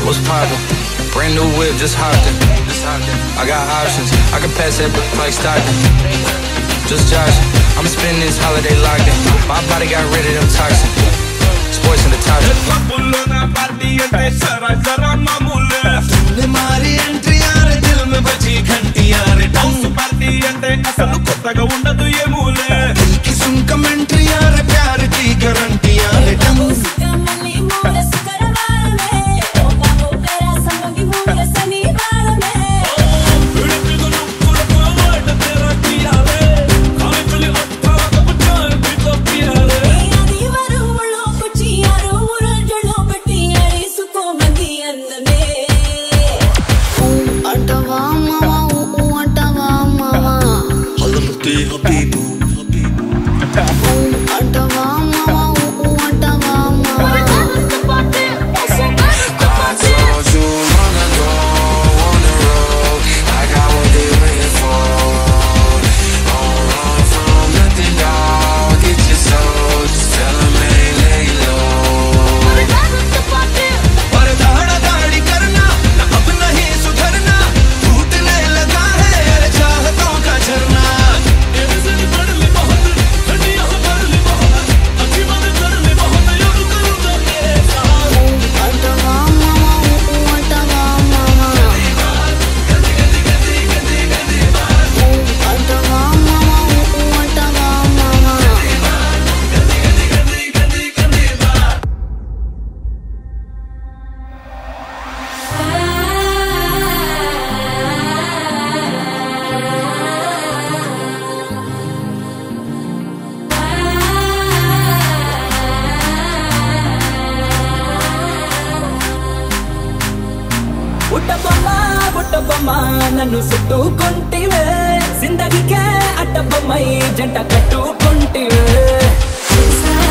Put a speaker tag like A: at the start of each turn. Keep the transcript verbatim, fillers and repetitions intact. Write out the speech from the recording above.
A: What's poppin'? Brand new whip, just hopped in. I got options, I can pass that like Stockton. Just joshing, I'm spending this holiday locked in. My body got rid of them toxins. Sports in the top.
B: నన్ను చుట్టుకుంటివే జిందగీకే అడ్డబొమ్మై జంట కట్టుకుంటివే